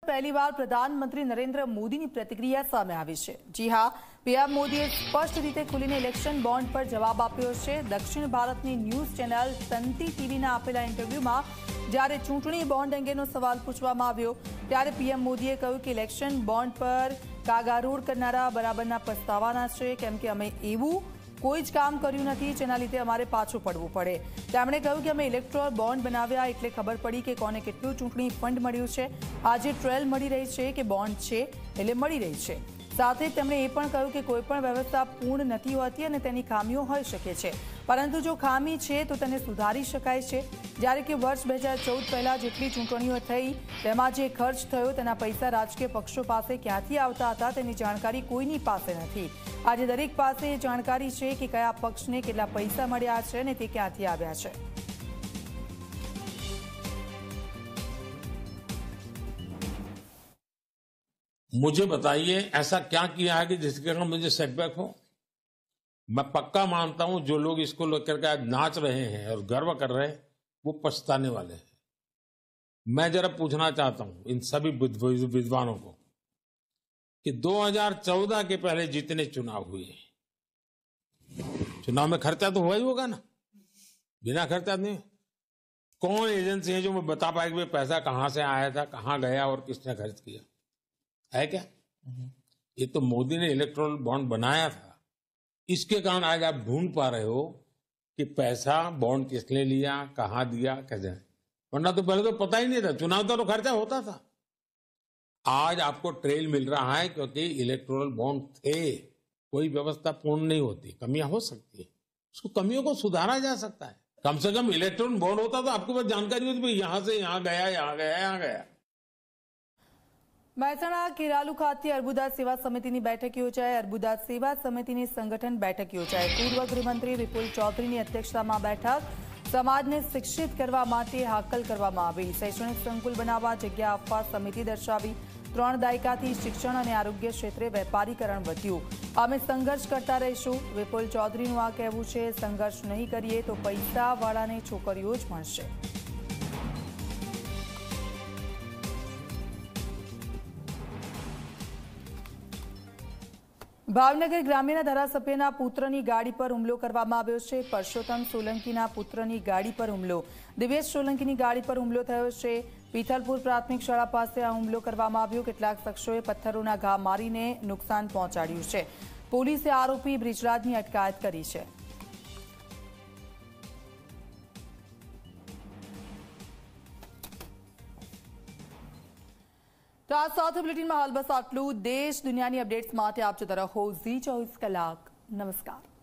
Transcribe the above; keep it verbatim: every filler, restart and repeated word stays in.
પહેલી વાર પ્રધાનમંત્રી નરેન્દ્ર મોદીની પ્રતિક્રિયા સામે આવી છે। જી હા, પીએમ મોદીએ સ્પષ્ટ રીતે ખુલીને ઇલેક્શન બોન્ડ પર જવાબ આપ્યો છે। દક્ષિણ ભારતની ન્યૂઝ ચેનલ તંતી ટીવીના આપેલા ઇન્ટરવ્યુમાં જ્યારે ચૂંટણી બોન્ડ અંગેનો સવાલ પૂછવામાં આવ્યો ત્યારે પીએમ મોદીએ કહ્યું કે ઇલેક્શન બોન્ડ પર કાગારૂડ કરનારા બરાબરના પસ્તાવાના છે, કેમ કે અમે એવું કોઈ જ કામ કર્યું નથી જેના લીધે અમારે પાછું પડવું પડે। તેમણે કહ્યું કે અમે ઇલેક્ટોરલ બોન્ડ બનાવ્યા એટલે ખબર પડી કે કોને કેટલું ચૂંટણી ફંડ મળ્યું છે। આજે ટ્રેલ મળી રહી છે કે બોન્ડ છે એટલે મળી રહી છે। સાથે તેમણે એ પણ કહ્યું કે કોઈ પણ વ્યવસ્થા પૂર્ણ નથી હોતી અને તેની ખામીઓ હોઈ શકે છે, પરંતુ જો ખામી છે તો તેને સુધારી શકાય છે। જ્યારે કે વર્ષ બે હજાર ચૌદ પહેલા જેટલી ચૂંટણીઓ થઈ તેમાં જે ખર્ચ થયો તેના પૈસા રાજકીય પક્ષો પાસે ક્યાંથી આવતા હતા તેની જાણકારી કોઈની પાસે નથી। આજે દરેક પાસે એ જાણકારી છે કે કયા પક્ષને કેટલા પૈસા મળ્યા છે અને તે ક્યાંથી આવ્યા છે। मुझे बताइए ऐसा क्या किया है कि जिसके कारण मुझे सेटबैक हो। मैं पक्का मानता हूं जो लोग इसको लेकर के आज नाच रहे हैं और गर्व कर रहे हैं वो पछताने वाले हैं। मैं जरा पूछना चाहता हूं इन सभी विद्वानों को कि दो हज़ार चौदह के पहले जितने चुनाव हुए, चुनाव में खर्चा तो हुआ ही होगा ना, बिना खर्चा नहीं। कौन एजेंसी है जो मैं बता पाएगी पैसा कहां से आया था, कहां गया और किसने खर्च किया है? क्या ये तो मोदी ने इलेक्टोरल बॉन्ड बनाया था, इसके कारण आज आप ढूंढ पा रहे हो कि पैसा बॉन्ड किसने लिया, कहां दिया, कैसे। वरना तो पहले तो पता ही नहीं था, चुनाव था तो खर्चा होता था। आज आपको ट्रेल मिल रहा है क्योंकि इलेक्टोरल बॉन्ड थे। कोई व्यवस्था पूर्ण नहीं होती, कमियां हो सकती है, उसको कमियों को सुधारा जा सकता है। कम से कम इलेक्टोरल बॉन्ड होता तो आपको बस जानकारी होती यहां से यहां गया, यहां गया, यहां गया। મહેસાણા કિરાલુ ખાતે અર્બુદા સેવા સમિતિની બેઠક યોજાઈ। અર્બુદા સેવા સમિતિની સંગઠન બેઠક યોજાઈ। પૂર્વ ગૃહમંત્રી વિપુલ ચૌધરીની અધ્યક્ષતામાં બેઠક। સમાજને શિક્ષિત કરવા માટે હાકલ કરવામાં આવી। શૈક્ષણિક સંકુલ બનાવવા જગ્યા આપવા સમિતિ દર્શાવી। ત્રણ દાયકાથી શિક્ષણ અને આરોગ્ય ક્ષેત્રે વેપારીકરણ વધ્યું। અમે સંઘર્ષ કરતા રહીશું। વિપુલ ચૌધરીનું આ કહેવું છે, સંઘર્ષ નહીં કરીએ તો પૈસાવાળાને છોકરીઓ જ મળશે। ભાવનગર ગ્રામ્યના ધારાસભ્યના પુત્રની ગાડી પર હુમલો કરવામાં આવ્યો છે। પરસોત્તમ સોલંકીના પુત્રની ગાડી પર હુમલો। દિવ્યેશ સોલંકીની ગાડી પર હુમલો થયો છે। પીથલપુર પ્રાથમિક શાળા પાસે આ હુમલો કરવામાં આવ્યો। કેટલાક શખ્સોએ પથ્થરોના ઘા મારીને નુકસાન પહોંચાડ્યું છે। પોલીસે આરોપી બ્રિજરાજની અટકાયત કરી છે। તો આ સાથે બુલેટિનમાં હાલ બસ આટલું। દેશ દુનિયાની અપડેટ્સ માટે આપ જોતા રહો ઝી ચોવીસ કલાક। નમસ્કાર।